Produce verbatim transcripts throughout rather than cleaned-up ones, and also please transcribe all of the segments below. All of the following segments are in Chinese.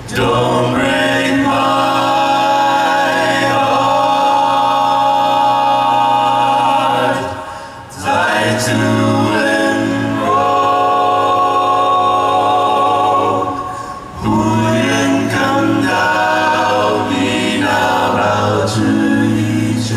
Don't break my heart， 再度温柔，不愿看到你那保持一阵。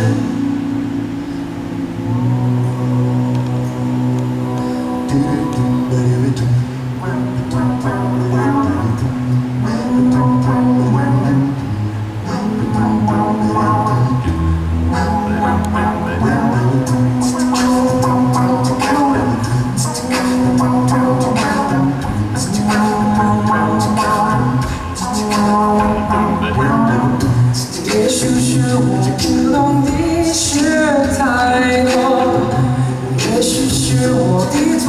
也许是我不懂你学太多，也许是我的错，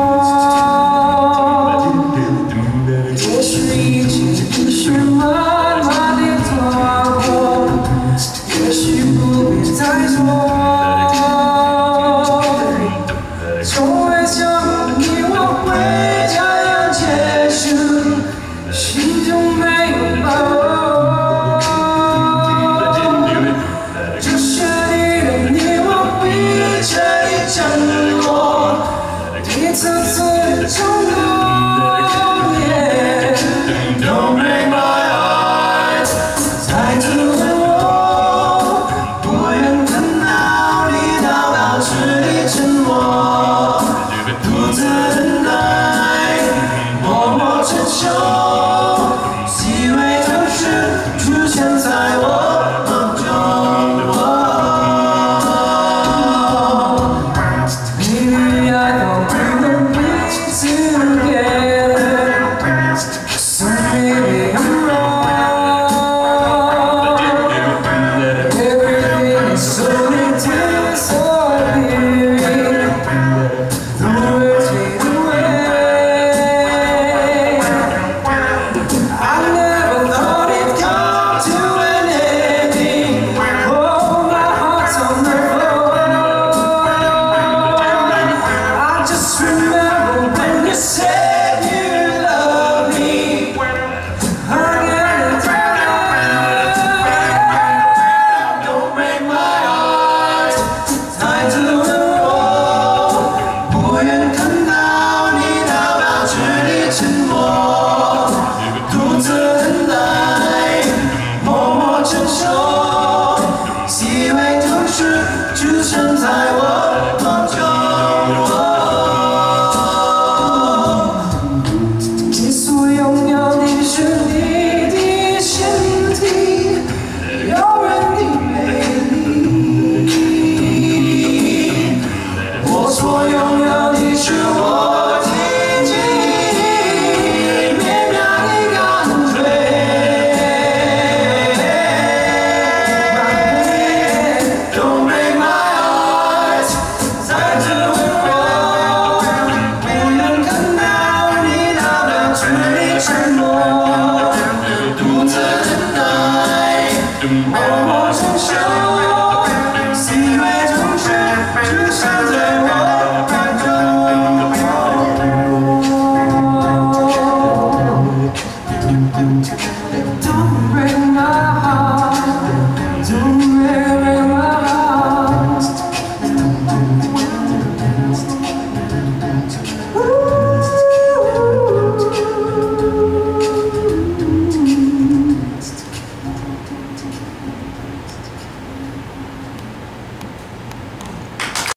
也许一切已是慢慢地错过，也许不必再说。从未想过你我会这样结束，心中没有把握。 一次次冲动 Don't break my heart， 再度温柔，不愿看到你到保持的沉默，独自。